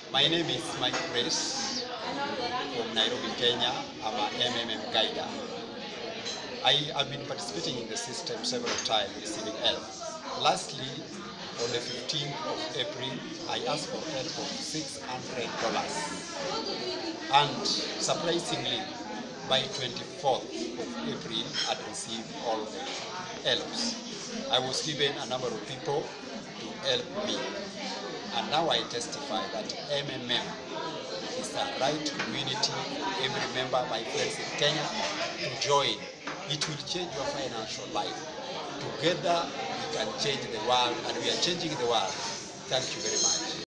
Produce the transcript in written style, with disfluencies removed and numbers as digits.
My name is Mike Grace from Nairobi, Kenya. I'm an MMM guide. I have been participating in the system several times, receiving help. Lastly, on the 15th of April, I asked for help of $600. And surprisingly, by 24th of April, I received all the helps. I was given a number of people to help me. And now I testify that MMM is the right community for every member, my friends in Kenya, to join. It will change your financial life. Together, we can change the world, and we are changing the world. Thank you very much.